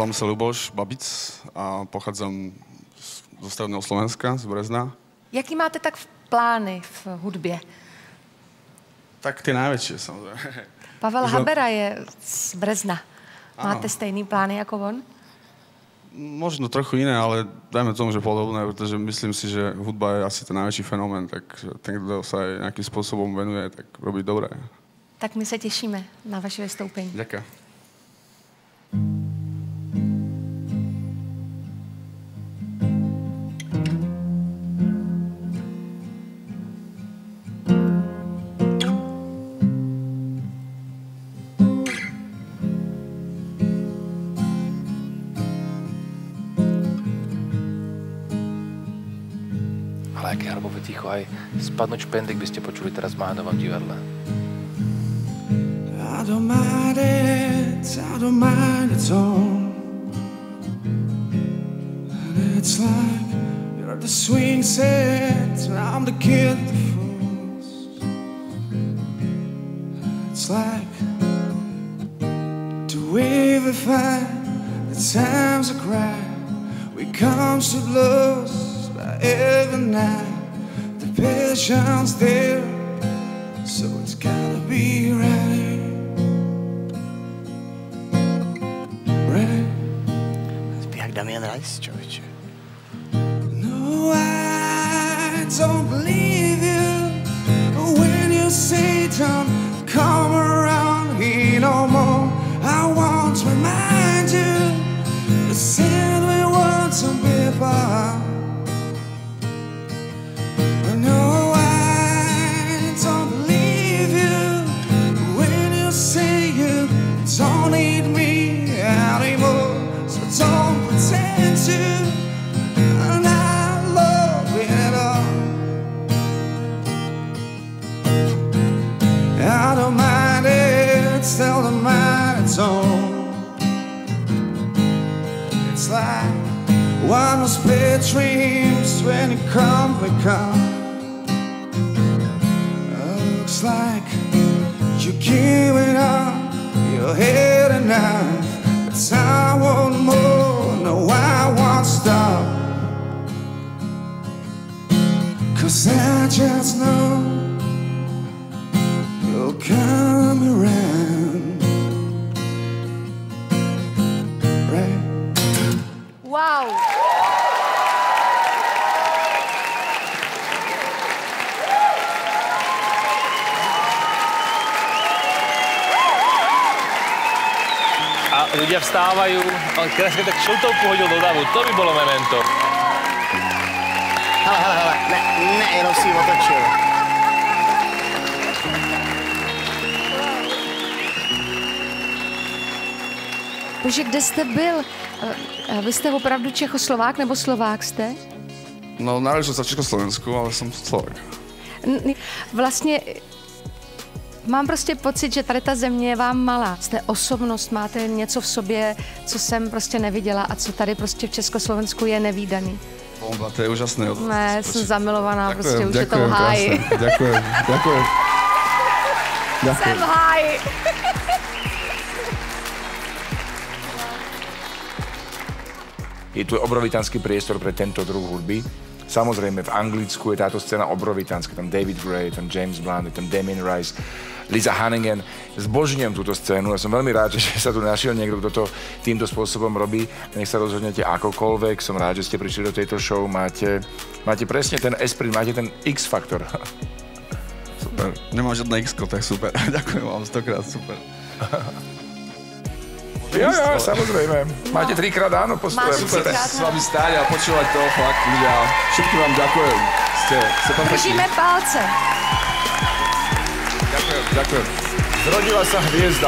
Volám sa Ľuboš Babic a pochádzam zo stredného Slovenska, z Brezna. Jaký máte tak plány v hudbě? Tak tie najväčšie, samozrejme. Pavel Habera je z Brezna. Máte stejný plány jako on? Možno trochu iné, ale dajme tomu, že podobné, pretože myslím si, že hudba je asi ten najväčší fenomén, tak ten, kto sa aj nejakým spôsobom venuje, tak robí dobré. Tak my se těšíme na vaše vystoupení. Ďakujem. Ale aké hrobové ticho, aj spadnúť špendek by ste počuli teraz v Mánovom divadle. I don't mind it all. And it's like you're the swing set, and I'm the kid the fools. It's like to wave a fire, the times are cry. We comes to blows by every night. The passion's there, so it's gotta be right. Damian Rice, člověče. No, I don't believe you when you say don't come around here no more. I want to remind you the sin we want to be apart. No, I don't believe you when you say you don't need me anymore. So don't pretend to, and I love it all. I don't mind it, still don't mind at all. It's like one of split dreams when you come, we come. Looks like you're giving up your head and knife. I want more, no I won't stop. 'Cause I just know you'll come around. Right? Wow! A ľudia vstávajú, ale krásne tak šiltovku hodil do davu, to by bolo memento. Hele, ne, jenom si ji otočil. Bože, kde jste byl? Vy jste opravdu Čechoslovák nebo Slovák jste? No, narodil som sa v Československu, ale som Slovák. Vlastně mám prostě pocit, že tady ta země je vám malá. Jste osobnost, máte něco v sobě, co jsem prostě neviděla a co tady prostě v Československu je nevídaný. Bomba, to je úžasné. Ne, jsem zamilovaná, ďakujem, prostě už je to v háji. Ďakujem. Jsem v háji. Je tu obrovitánsky priestor pre tento druh hudby. Samozrejme, v Anglicku je táto scéna obrovitánska. Tam David Gray, tam James Blunt, tam Damien Rice, Lisa Hannigan. Zbožňujem túto scénu a som veľmi rád, že sa tu našiel niekto, kto to týmto spôsobom robí. Nech sa rozhodnete akokoľvek. Som rád, že ste prišli do tejto show. Máte presne ten esprit, máte ten X-faktor. Super. Nemám žiadne X-ko, tak super. Ďakujem vám, 100-krát super. Ja, samozrejme. Máte 3-krát áno, postupujem. Super, s vami stáť a počúvať to, fakt, ľudia. Všetkým vám ďakujem. Ste perfektní. Držíme palce. Ďakujem. Zrodila sa hviezda.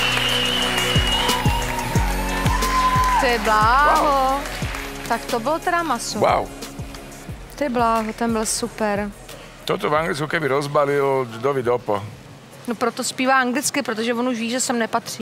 Ty bláho. Wow. Tak to bylo teda maso. Wow. Ty bláho, ten byl super. Toto v Anglicku keby rozbalil, kdo ví dopo. No proto zpívá anglicky, protože on už ví, že sem nepatří.